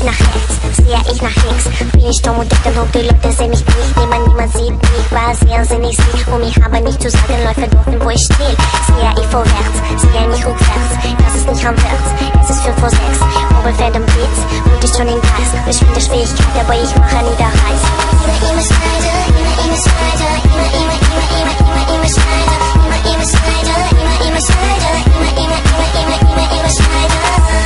nach rechts, sehe ich nach links. Bin ich dumm und dick, dann die Leute sehen mich nicht. Niemand sieht mich, war sehr sinnig sie. Um mich habe nicht zu sagen, läufe dorthin, wo ich stehe. Sehe ich vorwärts, sehe nicht rückwärts. Das ist nicht rückwärts, es ist 5 vor 6. Hobel fährt im Blitz, Blut ist schon im Kreis. Beschwinde Schwierigkeit, aber ich mache nie der Reis. Immer schneide, immer schneide, immer schneide, immer schneide, immer schneide, immer schneide.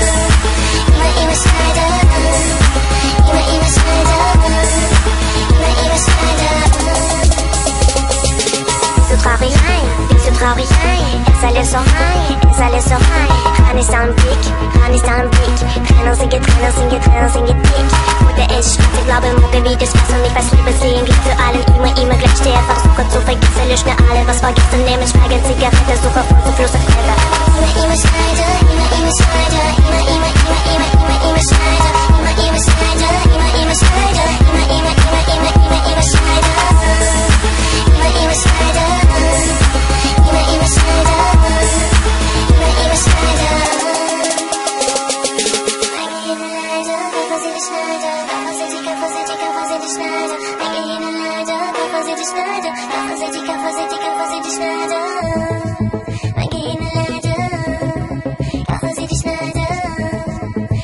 Traurig rein, ist alles so rein, ist alles so rein. Ran ist am Blick, ran ist am Blick. Trainer singe, Trainer singe, Trainer singe dick. Oder ist schwarz, ich glaube, morgen wird es was. Und ich weiß, Liebe sehen, Glück für allen, immer gleich. Stehe versuche zu vergessen, lösch mir alle, was vergessen. Nehme Schweigen, Zigarette, suche voll zu Fluss auf Kette. Immer schneide, immer schneide, immer schneide, immer schneide, immer schneide, immer schneide.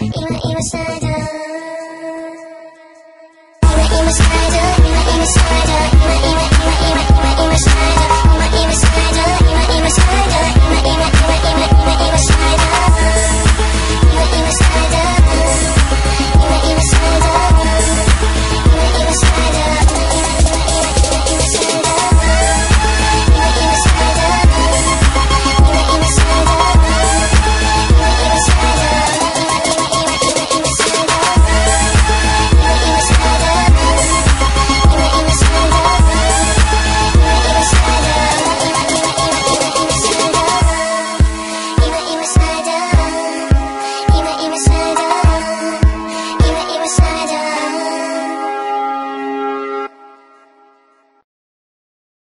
Immer Schneider, immer Schneider.